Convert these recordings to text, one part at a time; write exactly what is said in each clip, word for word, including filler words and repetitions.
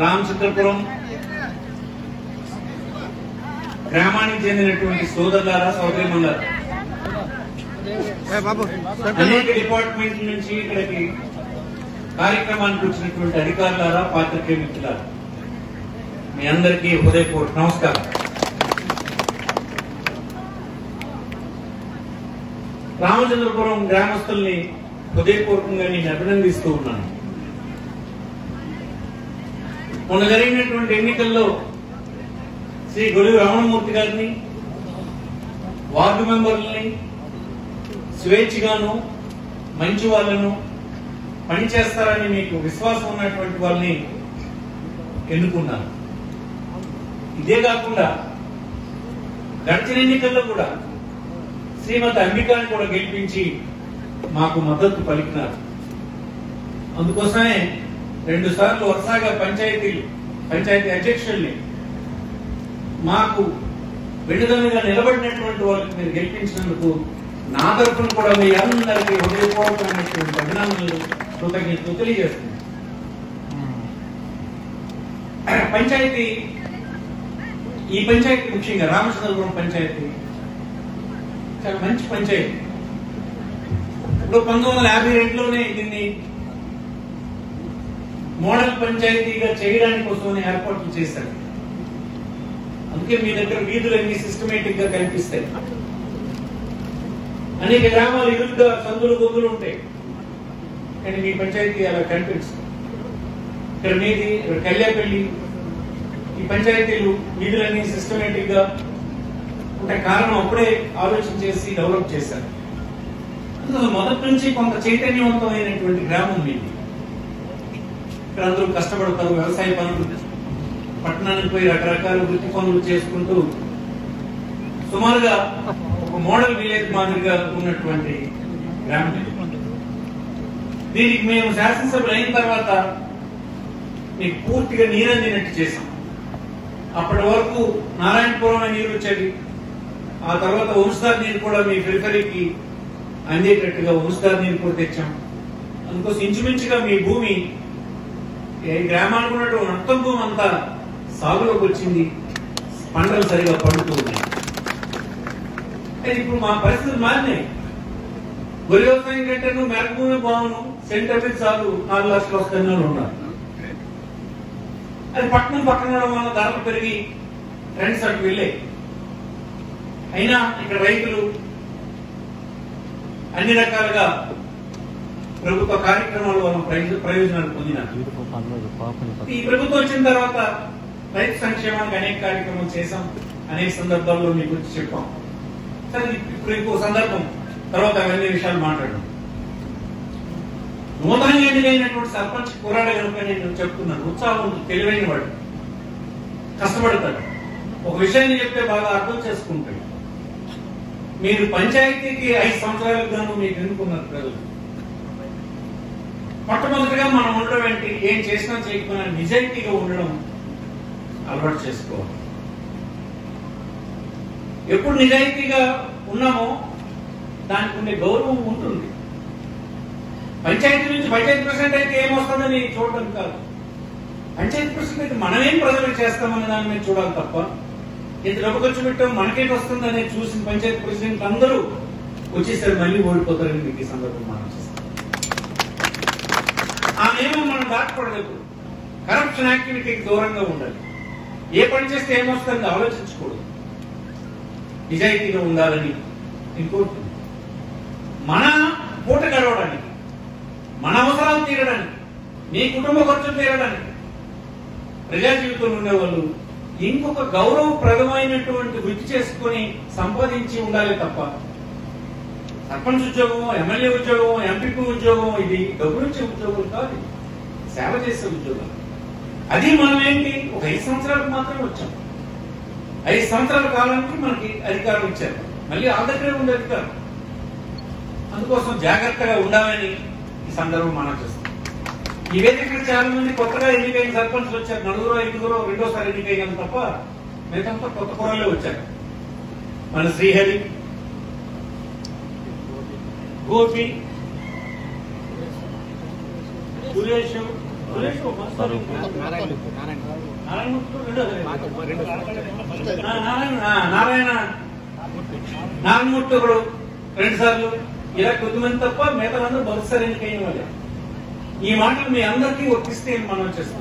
రామచంద్రపురం గ్రామానికి చెందినటువంటి సోదరులారా సోదరిమణులారా, అనేక డిపార్ట్మెంట్ల నుంచి ఇక్కడికి కార్యక్రమానికి వచ్చినటువంటి అధికారులారా, పాత్రికేయ మిత్రులారా, మీ అందరికీ హృదయపూర్వక నమస్కారం. రామచంద్రపురం గ్రామస్తుల్ని హృదయపూర్వకంగా నేను అభినందిస్తూ ఉన్నాను. మొన్న జరిగినటువంటి ఎన్నికల్లో శ్రీ గొలుగు రమణమూర్తి గారిని, వార్డు మెంబర్లని స్వేచ్ఛగాను మంచి వాళ్ళను పనిచేస్తారని మీకు విశ్వాసం ఉన్నటువంటి వాళ్ళని ఎన్నుకున్నాను. ఇదే కాకుండా గడిచిన ఎన్నికల్లో కూడా శ్రీమతి అంబికాని కూడా గెలిపించి మాకు మద్దతు పలికినారు. అందుకోసమే రెండు సార్లు వరుసగా పంచాయతీలు పంచాయతీ అధ్యక్షుల్ని మాకు వెన్నుదన్నుగా నిలబడినటువంటి వాళ్ళకి మీరు గెలిపించినందుకు నా తరఫున కూడా మీ అందరికీ హృదయపూర్వకమైనటువంటి అభినందనలు, కృతజ్ఞతలు తెలియజేస్తున్నాను. పంచాయతీ ఈ పంచాయతీ ముఖ్యంగా రామచంద్రపురం పంచాయతీ చాలా మంచి పంచాయతీ. ఇప్పుడు పంతొమ్మిది వందల యాభై రెండులోనే దీన్ని మోడల్ పంచాయతీగా చేయడానికి కోసమని ఏర్పాట్లు చేశారు. అందుకే మీ దగ్గర వీధులన్నీ సిస్టమేటిక్ గా కనిపిస్తాయి. అనేక గ్రామాలు ఇరుగ్గా సందులు గొంతులు ఉంటాయి, కానీ మీ పంచాయతీ అలా కనిపిస్తుంది. ఇక్కడ మీది కళ్యాపల్లి, ఈ పంచాయతీలు వీధులన్నీ సిస్టమేటిక్ గా ఉంటే కారణం అప్పుడే ఆలోచన చేసి డెవలప్ చేశారు. అందులో మొదటి నుంచి కొంత చైతన్యవంతమైనటువంటి గ్రామం మీది. ఇక్కడ అందరూ కష్టపడతారు, వ్యవసాయ పనులు, పట్టణానికి పోయి రకరకాల వృత్తి పనులు చేసుకుంటూ సుమారుగా ఒక మోడల్ విలేజ్ మాదిరిగా ఉన్నటువంటి గ్రామం. దీనికి మేము శాసనసభ్యులు అయిన తర్వాత మీకు పూర్తిగా నీరందినట్టు చేశాం. అప్పటి వరకు నారాయణపురం నీరు వచ్చేది, ఆ తర్వాత వంశధార నీరు కూడా మీ పెరిఫరీకి అందేటట్టుగా వంశధార నీరు కూడా తెచ్చాం. అందుకోసం ఇంచుమించుగా మీ భూమి గ్రామానికి ఉన్నటువంటి మొత్తం భూమి అంతా సాగులోకి వచ్చింది, పంటలు సరిగా పండుతూ ఉన్నాయి. ఇప్పుడు మా పరిస్థితులు మారినాయి. వరి వ్యవసాయం కంటే మెరక భూమి బాగును, సెంటర్ సాగు నాలుగు లక్షలు వస్తున్న ఉన్నారు. అది పట్టణం పక్కన వల్ల ధరలు పెరిగి ట్రెండ్స్ అటు వెళ్ళాయి. అయినా ఇక్కడ రైతులు అన్ని రకాలుగా ప్రభుత్వ కార్యక్రమాల వల్ల ప్రయోజనాలు పొందినారు. ఈ ప్రభుత్వం వచ్చిన తర్వాత రైతు సంక్షేమానికి అనేక కార్యక్రమాలు చేశాం, అనేక సందర్భాల్లో మీకు వచ్చి చెప్పాం. సరే, ఇప్పుడు ఇంకో సందర్భం తర్వాత అవన్నీ విషయాలు మాట్లాడడం. నూతనంగా ఎన్నికైనటువంటి సర్పంచ్ పోరాడ కనుక నేను చెప్తున్నాను, ఉత్సాహం, తెలివైన వాడు, కష్టపడతాడు, ఒక విషయాన్ని చెప్తే బాగా అర్థం చేసుకుంటాడు. మీరు పంచాయతీకి ఐదు సంవత్సరాలకు గాను మీకు ఎన్నుకున్నారు ప్రజలు. మొట్టమొదటిగా మనం ఉండడం ఏంటి, ఏం చేసినా చేయకపోయినా నిజాయితీగా ఉండడం అలవాటు చేసుకోవాలి. ఎప్పుడు నిజాయితీగా ఉన్నామో దానికి ఉండే గౌరవం ఉంటుంది. పంచాయతీ నుంచి పంచాయతీ ప్రెసిడెంట్ అయితే ఏమొస్తుందని చూడడం కాదు, పంచాయతీ ప్రెసిడెంట్ అయితే మనమేం ప్రజలకు చేస్తామని దాని మీద చూడాలి తప్ప, ఇంత డబ్బు ఖర్చు పెట్టాం మనకేం వస్తుందని చూసిన పంచాయతీ ప్రెసిడెంట్ అందరూ వచ్చేసరి మళ్ళీ ఓడిపోతారని మీకు ఈ సందర్భం మనం చేస్తాం. ఆ నియమం మనం దాటకూడదు. ఎప్పుడు కరప్షన్ యాక్టివిటీకి దూరంగా ఉండాలి. ఏ పని చేస్తే ఏమొస్తుందని ఆలోచించకూడదు, నిజాయితీగా ఉండాలని ఇంకోటి. మన పూట గడవడానికి, మన అవసరాలు తీరడానికి, మీ కుటుంబ ఖర్చులు తీరడానికి ప్రజా జీవితంలో ఉండేవాళ్ళు ఇంకొక గౌరవప్రదమైనటువంటి వృత్తి చేసుకుని సంపాదించి ఉండాలి తప్ప సర్పంచ్ ఉద్యోగం, ఎమ్మెల్యే ఉద్యోగం, ఎంపీపీ ఉద్యోగం ఇది డబ్బులిచ్చే ఉద్యోగులు కాదు, సేవ చేసే ఉద్యోగాలు. అది మనం ఏంటి ఒక ఐదు సంవత్సరాలకు మాత్రమే వచ్చాం. ఐదు సంవత్సరాల కాలానికి మనకి అధికారం ఇచ్చారు, మళ్ళీ ఆ దగ్గరే ఉండే అధికారం. అందుకోసం జాగ్రత్తగా ఉండాలని ఈ సందర్భం మనం చేస్తాం. ఈ వేదిక చాలా మంది కొత్తగా ఎన్నికైన సర్పంచ్లు వచ్చారు, నలుగురు ఐదుగురు రెండోసారి ఎన్నికైన తప్ప మిగతా కొత్త కూరలే వచ్చారు. మన శ్రీహరి, గోపి, సురేష్, నారాయణ నారాయణమూర్తి ఒకడు రెండు సార్లు, ఇలా కొద్దిమంది తప్ప మిగతా అందరూ బహుశా ఎన్నికైన వాళ్ళే. ఈ మాటలు మీ అందరికీ వర్తిస్తే మనం చేస్తాం.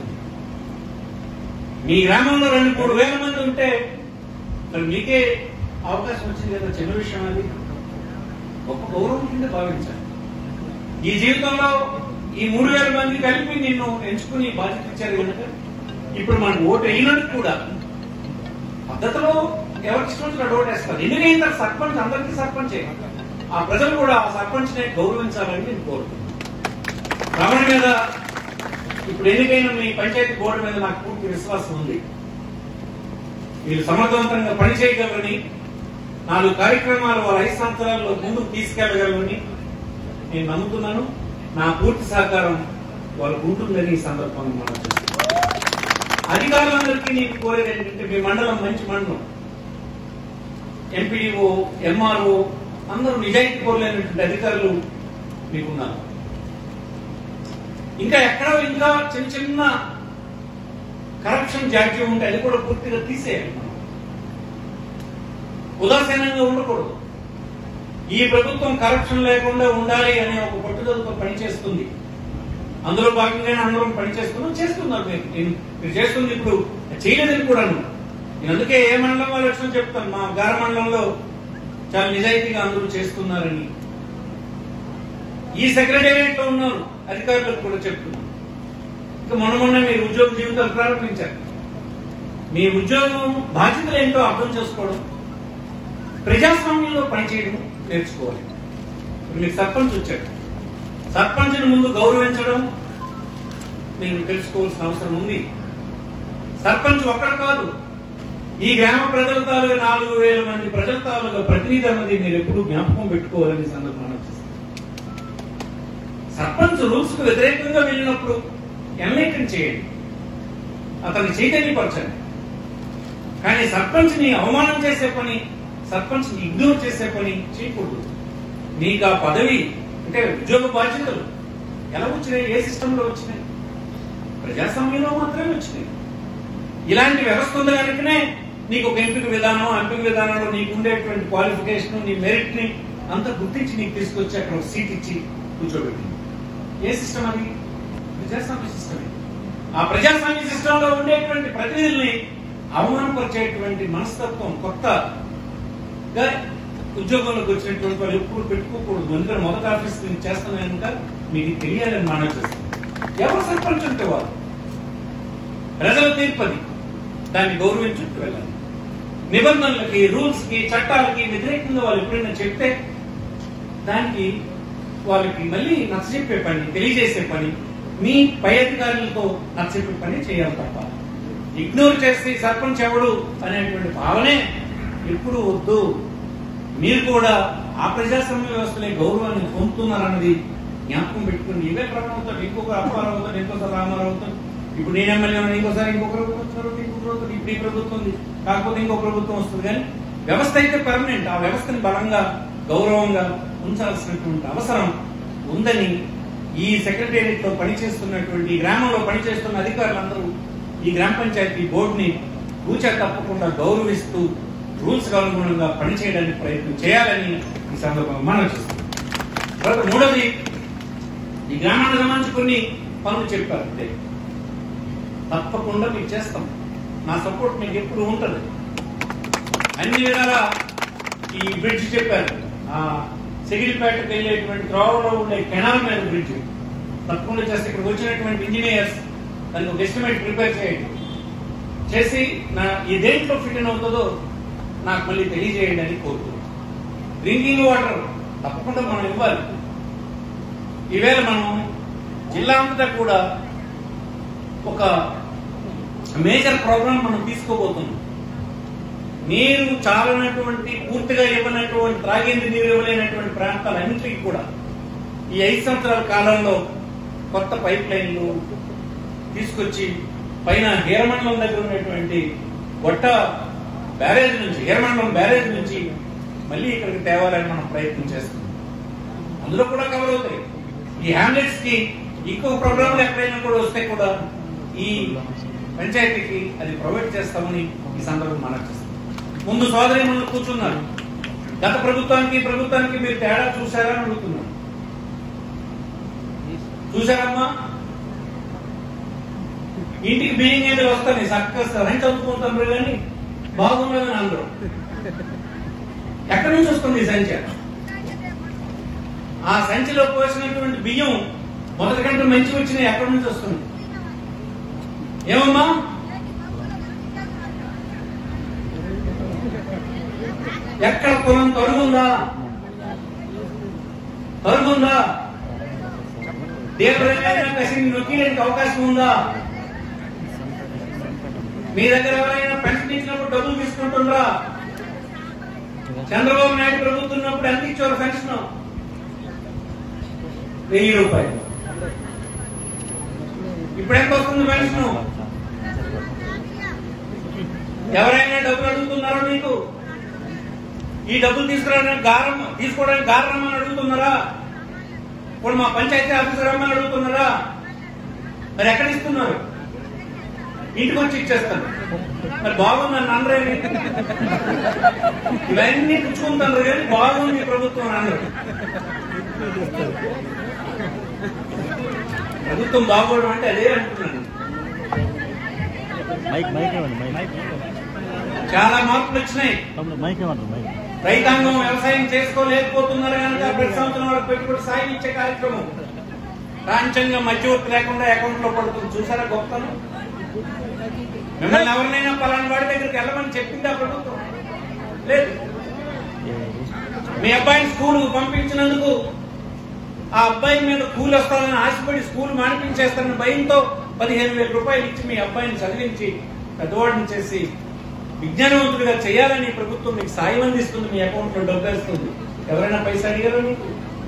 మీ గ్రామంలో రెండు మూడు వేల మంది ఉంటే మరి మీకే అవకాశం వచ్చింది కదా, చిన్న విషయం అది. ఒక గౌరవం కింద భావించాలి. ఈ జీవితంలో ఈ మూడు వేల మంది కలిపి నిన్ను ఎంచుకుని బాధ్యత ఇచ్చారు కనుక ఇప్పుడు మనకు ఓటు అయినందుకు కూడా పద్ధతిలో ఎవరికి ఇష్టం వచ్చినట్టు ఓటు వేస్తారు. ఎందుకంటే సర్పంచ్ అందరికీ సర్పంచే. ఆ ప్రజలు కూడా ఆ సర్పంచ్ ని గౌరవించాలని నేను కోరుతున్నాను. రమణ మీద ఇప్పుడు ఎన్నికైన మీ పంచాయతీ బోర్డు మీద నాకు పూర్తి విశ్వాసం ఉంది. మీరు సమర్థవంతంగా పనిచేయగలరని, నాలుగు కార్యక్రమాలు వాళ్ళ ఐదు సంవత్సరాల్లో ముందుకు తీసుకెళ్లగలరని నేను నమ్ముతున్నాను. నా పూర్తి సహకారం వాళ్ళకు ఉంటుందని ఈ సందర్భంగా మనం అధికారులందరికీ నేను కోరేది ఏంటంటే, మీ మండలం మంచి మండలం, ఎంపీడీఓ ఎంఆర్ఓ అందరూ నిజాయితీ కోరలేనటువంటి అధికారులు మీకున్నారు. ఇంకా ఎక్కడో ఇంకా చిన్న చిన్న కరప్షన్ జాడ్యం ఉంటే అది కూడా పూర్తిగా తీసేయాలి. మనం ఉదాసీనంగా ఉండకూడదు. ఈ ప్రభుత్వం కరప్షన్ లేకుండా ఉండాలి అనే ఒక పట్టుదలతో పనిచేస్తుంది. అందులో భాగంగానే అందరం పనిచేస్తున్నాం, చేస్తున్నారు. మీరు మీరు చేస్తుంది ఇప్పుడు చేయలేదని కూడా నేను అందుకే ఏ మండలం వాళ్ళు వచ్చినా చెప్తాను, మా గార మండలంలో చాలా నిజాయితీగా అందరూ చేస్తున్నారని. ఈ సెక్రటేరియట్ లో ఉన్నారు అధికారులకు కూడా చెప్తున్నాను. ఇంకా మొన్న మొన్న మీరు ఉద్యోగ జీవితాలు ప్రారంభించారు. మీ ఉద్యోగం బాధ్యతలు ఏంటో అర్థం చేసుకోవడం, ప్రజాస్వామ్యంలో పనిచేయడం నేర్చుకోవాలి. మీకు సర్పంచ్ వచ్చాడు, సర్పంచ్ని ముందు గౌరవించడం మీరు తెలుసుకోవాల్సిన అవసరం ఉంది. సర్పంచ్ ఒక్కడు కాదు, ఈ గ్రామ ప్రజల తాలూగా నాలుగు వేల మంది ప్రజల తాలూగా ప్రతినిధి అన్నది మీరు ఎప్పుడు జ్ఞాపకం పెట్టుకోవాలని సందర్భంగా సర్పంచ్ రూల్స్ కు వ్యతిరేకంగా వెళ్ళినప్పుడు ఎన్లైటన్ చేయండి, అతన్ని చైతన్యపరచండి. కానీ సర్పంచ్ ని అవమానం చేసే పని, సర్పంచ్ ని ఇగ్నోర్ చేసే పని చేయకూడదు. మీకు ఆ పదవి అంటే ఉద్యోగ బాధ్యతలు ఎలా వచ్చినాయి, ఏ సిస్టంలో వచ్చినాయి? ప్రజాస్వామ్యంలో మాత్రమే వచ్చినాయి. ఇలాంటి వ్యవస్థ ఉంది కనుకనే నీకు ఒక ఎంపిక విధానం, ఎంపిక విధానంలో నీకు ఉండేటువంటి క్వాలిఫికేషన్, నీ మెరిట్ ని అంతా గుర్తించి నీకు తీసుకొచ్చి అక్కడ ఒక సీట్ ఇచ్చి కూర్చోబెట్టింది. ఏ సిస్టమ్ అది? ప్రజాస్వామ్య సిస్టమే. ఆ ప్రజాస్వామ్య సిస్టమ్ లో ఉండేటువంటి ప్రతినిధుల్ని అవమానపరిచేటువంటి మనస్తత్వం కొత్తగా ఉద్యోగంలోకి వచ్చినటువంటి వాళ్ళు ఎప్పుడు పెట్టుకోకూడదు. ఎందుకంటే మొదటి ఆఫీస్ నేను చేస్తాను కనుక మీకు తెలియాలని మనం చేస్తాం. ఎవరు సర్పంచ్ అంటే వారు ప్రజల తీర్పది, దాన్ని గౌరవించుకుంటూ వెళ్ళాలి. నిబంధనలకి, రూల్స్ కి, చట్టాలకి వ్యతిరేకంగా వాళ్ళు ఎప్పుడైనా చెప్తే దానికి వాళ్ళకి మళ్ళీ నచ్చజెప్పే పని, తెలియజేసే పని, మీ పై అధికారులతో నచ్చజెప్పే పని చేయాలి తప్ప ఇగ్నోర్ చేసి సర్పంచ్ ఎవడు అనేటువంటి భావనే ఎప్పుడు వద్దు. మీరు కూడా ఆ ప్రజాస్వామ్య వ్యవస్థలే గౌరవాన్ని పొందుతున్నారన్నది జ్ఞాపకం పెట్టుకుని ఇవే ప్రభావంతో ఇంకొక అప్పారావు అవుతాడు, ఇంకోసారి రామారావు అవుతాడు, ఇప్పుడు నేను ఎమ్మెల్యే ఉన్నాను, ఇంకోసారి ఇంకో ప్రభుత్వం వస్తారు, ఇంకో ప్రభుత్వం, ఇప్పుడు ఈ ప్రభుత్వం ఉంది, కాకపోతే ఇంకో ప్రభుత్వం వస్తుంది. కానీ వ్యవస్థ అయితే పర్మనెంట్. ఆ వ్యవస్థని బలంగా గౌరవంగా ఉంచాల్సినటువంటి అవసరం ఉందని ఈ సెక్రటేరియట్ లో పనిచేస్తున్నటువంటి, గ్రామంలో పనిచేస్తున్న అధికారులందరూ ఈ గ్రామ పంచాయతీ బోర్డుని కూచా తప్పకుండా గౌరవిస్తూ రూల్స్ అనుగుణంగా పనిచేయడానికి ప్రయత్నం చేయాలని ఈ సందర్భంగా మనం చేస్తాం. తర్వాత మూడవది, ఈ గ్రామానికి సంబంధించి కొన్ని పనులు చెప్పారు, అంటే తప్పకుండా మీకు చేస్తాం. నా సపోర్ట్ మీకు ఎప్పుడు ఉంటుంది. అన్ని విధాలా ఈ బ్రిడ్జ్ చెప్పారు, ఆ సెగిరిపేటకు వెళ్ళేటువంటి త్రోవలో ఉండే కెనాల్ మీద బ్రిడ్జ్ తప్పకుండా చేస్తే ఇక్కడికి వచ్చినటువంటి ఇంజనీర్స్ దానికి ఒక ఎస్టిమేట్ ప్రిపేర్ చేయండి, చేసి నా ఈ దేంట్లో ఫిట్ ఇన్ అవుతుందో నాకు మళ్ళీ తెలియజేయండి అని కోరుతున్నాను. డ్రింకింగ్ వాటర్ తప్పకుండా మనం ఇవ్వాలి. ఈవేళ మనం జిల్లా అంతటా కూడా ఒక మేజర్ ప్రోగ్రాం మనం తీసుకోబోతున్నాం. నీరు చాలనటువంటి, పూర్తిగా ఇవ్వనటువంటి, త్రాగేంది నీరు ఇవ్వలేనటువంటి ప్రాంతాలన్నింటికి కూడా ఈ ఐదు సంవత్సరాల కాలంలో కొత్త పైప్ లైన్లు తీసుకొచ్చి పైన హీరమండలం దగ్గర ఉన్నటువంటి గొట్ట బ్యారేజ్ నుంచి, హీరమండలం బ్యారేజ్ నుంచి మళ్ళీ ఇక్కడికి తేవాలని మనం ప్రయత్నం చేస్తున్నాం. అందులో కూడా కవర్ అవుతాయి. ఈ హ్యామ్లెట్స్ కి ఇంకో ప్రోగ్రాంలు ఎక్కడైనా కూడా వస్తే కూడా ఈ పంచాయతీకి అది ప్రొవైడ్ చేస్తామని ఈ సందర్భం మనకు చేస్తాం. ముందు సోదరి ముందు కూర్చున్నారు. గత ప్రభుత్వానికి ప్రభుత్వానికి మీరు తేడా చూసారా అని అడుగుతున్నారు. చూసారమ్మా? ఇంటికి బియ్యం ఏదో వస్తాయి చక్కగా సరైన చదువుకుంటారు కానీ బాగుండదని అందరూ. ఎక్కడి నుంచి వస్తుంది ఈ సంఖ్య? ఆ సంచిలో పోసినటువంటి బియ్యం మొదటి కంటే మంచి వచ్చినాయి ఎక్కడి నుంచి వస్తుంది? ఏమమ్మా? ఎక్కడ పొలం తరుగుందా? తరుగుందా? దేవుడైనా కసి నొక్కిలేనికి అవకాశం ఉందా? మీ దగ్గర ఎవరైనా పెన్షన్ ఇచ్చినప్పుడు డబ్బులు తీసుకుంటుండ్రా? చంద్రబాబు నాయుడు ప్రభుత్వం ఉన్నప్పుడు ఎంత ఇచ్చారు పెన్షన్? వెయ్యి రూపాయలు. ఇప్పుడు ఎంత వస్తుంది పెన్షన్? ఎవరైనా డబ్బులు అడుగుతున్నారా మీకు? ఈ డబ్బులు తీసుకురావడానికి గారం తీసుకోవడానికి గారమ్మని అడుగుతున్నారా? ఇప్పుడు మా పంచాయతీ ఆఫీసర్ అమ్మని అడుగుతున్నారా? మరి ఎక్కడ ఇస్తున్నారు? ఇంటికి వచ్చి ఇచ్చేస్తాను. మరి బాగుందని అందరూ ఇవన్నీ పుచ్చుకుంటారు కానీ బాగుంది ప్రభుత్వం అందరూ. ప్రభుత్వం బాగోవడం అంటే అదే అనుకున్నాను. చాలా మార్పులు వచ్చినాయి. రైతాంగం వ్యవసాయం చేసుకోలేకపోతున్నారు కనుక ప్రతి సంవత్సరం వాళ్ళకి పెట్టుబడి సాయం ఇచ్చే కార్యక్రమం రాంచంగా మధ్యవర్తి లేకుండా అకౌంట్ లో పడుతుంది. చూసారా గొప్పను? మిమ్మల్ని ఎవరినైనా పలానా వాడి దగ్గరికి వెళ్ళమని చెప్పిందా ప్రభుత్వం? లేదు. మీ అబ్బాయిని స్కూల్ పంపించినందుకు ఆ అబ్బాయి మీద కూలి వస్తానని ఆశపడి స్కూల్ మానిపించేస్తానని భయంతో పదిహేను వేల రూపాయలు ఇచ్చి మీ అబ్బాయిని చదివించి పెద్దవాడిని చేసి విజ్ఞానవంతుడిగా చేయాలని ప్రభుత్వం మీకు సాయం అందిస్తుంది. మీ అకౌంట్ లో డబ్బు వేస్తుంది. ఎవరైనా పైసా అడిగారా మీకు?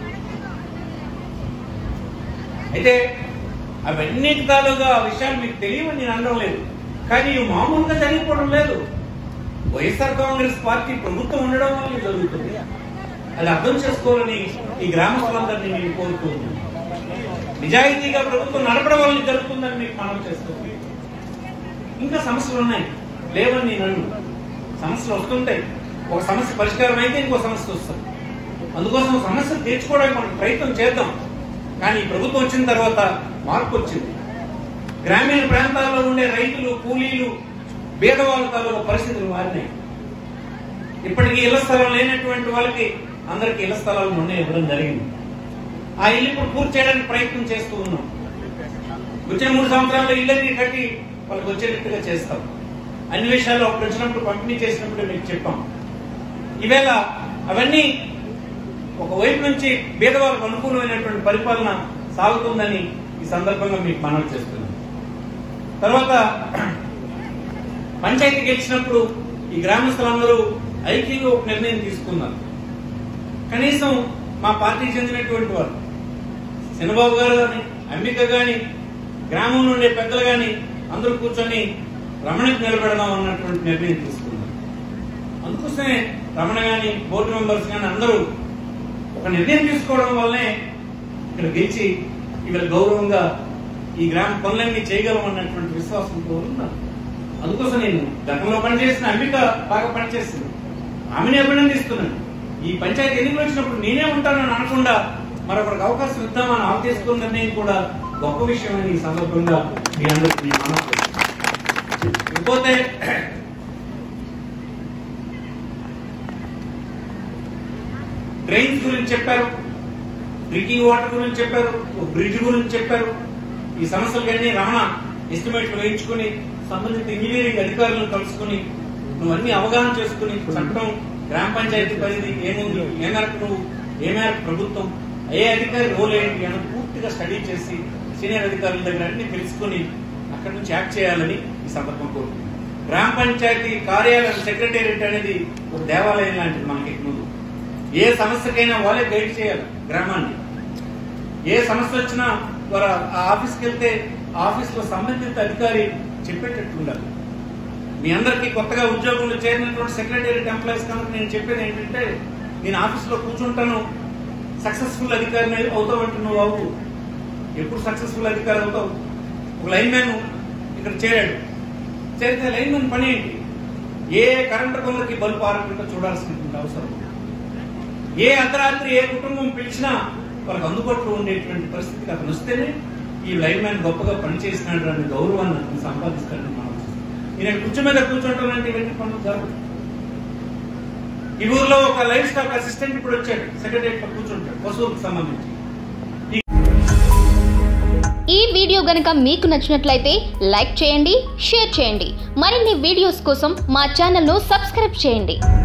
అయితే అవన్నీ తాలుగా ఆ విషయాలు మీకు తెలియవని నేను అనడం లేదు. కానీ ఇవి మామూలుగా జరిగిపోవడం లేదు. వైఎస్ఆర్ కాంగ్రెస్ పార్టీ ప్రభుత్వం ఉండడం వల్ల జరుగుతుంది. అది అర్థం చేసుకోవాలని ఈ గ్రామస్తులందరినీ నేను కోరుకుంటున్నాను. నిజాయితీగా ప్రభుత్వం నడపడం వల్ల జరుగుతుందని మీకు మనం చేస్తుంది. ఇంకా సమస్యలు ఉన్నాయి లేవని నేను అన్ను. సమస్యలు వస్తుంటాయి. ఒక సమస్య పరిష్కారం అయితే ఇంకో సమస్య వస్తుంది. అందుకోసం సమస్యలు తీర్చుకోవడానికి మనం ప్రయత్నం చేద్దాం. కానీ ప్రభుత్వం వచ్చిన తర్వాత మార్పు వచ్చింది. గ్రామీణ ప్రాంతాల్లో ఉండే రైతులు, కూలీలు, పేదవాళ్ళ తాలూకు పరిస్థితులు మారినాయి. ఇప్పటికీ ఇళ్ల స్థలం లేనటువంటి వాళ్ళకి అందరికి ఇళ్ల స్థలాలు మొన్న ఇవ్వడం జరిగింది. ఆ ఇల్లు ఇప్పుడు పూర్తి చేయడానికి ప్రయత్నం చేస్తూ ఉన్నాం. వచ్చే మూడు సంవత్సరాల్లో ఇళ్ళని కట్టి వాళ్ళకి వచ్చేటట్టుగా చేస్తాం. అన్ని విషయాలు అప్పుడు వచ్చినప్పుడు పంపిణీ చేసినప్పుడు మీకు చెప్పాం. ఈవేళ అవన్నీ ఒకవైపు నుంచి పేదవాళ్ళకు అనుకూలమైనటువంటి పరిపాలన సాగుతుందని ఈ సందర్భంగా మీకు మనవి చేస్తున్నాం. తర్వాత పంచాయతీ గెలిచినప్పుడు ఈ గ్రామస్తులందరూ ఐక్యంగా ఒక నిర్ణయం తీసుకున్నారు. కనీసం మా పార్టీకి చెందినటువంటి వారు చంద్రబాబు గారు కానీ, అంబిక గాని, గ్రామం నుండి పెద్దలు గాని అందరూ కూర్చొని రమణకి నిలబెడదాం అన్నటువంటి నిర్ణయం తీసుకున్నారు. అందుకోసమే రమణ గాని, బోర్డు మెంబర్స్ గాని అందరూ ఒక నిర్ణయం తీసుకోవడం వల్లనే ఇక్కడ గెలిచి ఇవాళ గౌరవంగా ఈ గ్రామ పనులన్నీ చేయగలం అన్నటువంటి విశ్వాసంతో ఉన్నారు. అందుకోసం నేను గతంలో పనిచేసిన అంబిక బాగా పనిచేస్తుంది. ఆమెను అభినందిస్తున్నాను. ఈ పంచాయతీ ఎన్నికలు వచ్చినప్పుడు నేనే ఉంటానని అనకుండా మరొకరికి అవకాశం ఇద్దామని ఆఫ్ చేసుకున్న నిర్ణయం కూడా గొప్ప విషయం అని ఈ సందర్భంగా మీ అందరికీ ఇకపోతే డ్రైన్స్ గురించి చెప్పారు, డ్రింకింగ్ వాటర్ గురించి చెప్పారు, బ్రిడ్జ్ గురించి చెప్పారు. ఈ సమస్యలన్నీ రమణ ఎస్టిమేట్లు వేయించుకుని సంబంధిత ఇంజనీరింగ్ అధికారులను కలుసుకుని నువ్వు అన్ని అవగాహన చేసుకుని చట్టం, గ్రామ పంచాయతీ పరిధి ఏముంది, ఏ మేరకు నువ్వు, ఏ మేరకు ప్రభుత్వం, ఏ అధికారి రోల్ ఏంటి అని పూర్తిగా స్టడీ చేసి సీనియర్ అధికారుల దగ్గర అన్ని తెలుసుకుని అక్కడి నుంచి యాక్ట్ చేయాలని ఈ సందర్భం కోరుకుంటున్నాను. గ్రామ పంచాయతీ కార్యాలయం సెక్రటేరియట్ అనేది ఒక దేవాలయం లాంటిది. మనకి ముందు ఏ సమస్యకైనా వాళ్ళే గైడ్ చేయాలి గ్రామాన్ని. ఏ సమస్య వచ్చినా వారు ఆ ఆఫీస్కి వెళ్తే ఆఫీస్ లో సంబంధిత అధికారి చెప్పేటట్టు ఉండాలి. మీ అందరికీ కొత్తగా ఉద్యోగంలో చేరినటువంటి సెక్రటేరియట్ ఎంప్లాయీస్ కనుక నేను చెప్పేది ఏంటంటే, నేను ఆఫీస్ లో కూర్చుంటాను, సక్సెస్ఫుల్ అధికారిని అవుతావంటే నువ్వు అవ్వు. ఎప్పుడు సక్సెస్ఫుల్ అధికారి అవుతావు? ఒక లైన్ మ్యాన్ ఇక్కడ చేరాడు, చేరితే లైన్ మ్యాన్ పని ఏంటి? ఏ కరెంటు కొందరికి బల్బు ఆరకుండా చూడాల్సినటువంటి అవసరం, ఏ అర్ధరాత్రి ఏ కుటుంబం పిలిచినా వాళ్ళకి అందుబాటులో ఉండేటువంటి పరిస్థితికి అతను వస్తేనే ఈ లైన్ మ్యాన్ గొప్పగా పనిచేసినాడు అనే గౌరవాన్ని అతను సంపాదిస్తాడని మనం నేను కూర్చో మీద కూర్చోవటం ఇవన్నీ పనులు జరగదు. ఈ ఊర్లో ఒక లైఫ్ స్టాక్ అసిస్టెంట్ ఇప్పుడు వచ్చాడు, సెక్రటరియట్ లో కూర్చుంటాడు పశువులకు సంబంధించి. ఈ వీడియో గనుక మీకు నచ్చినట్లయితే లైక్ చేయండి, షేర్ చేయండి. మరిన్ని వీడియోస్ కోసం మా ఛానల్ ను సబ్స్క్రైబ్ చేయండి.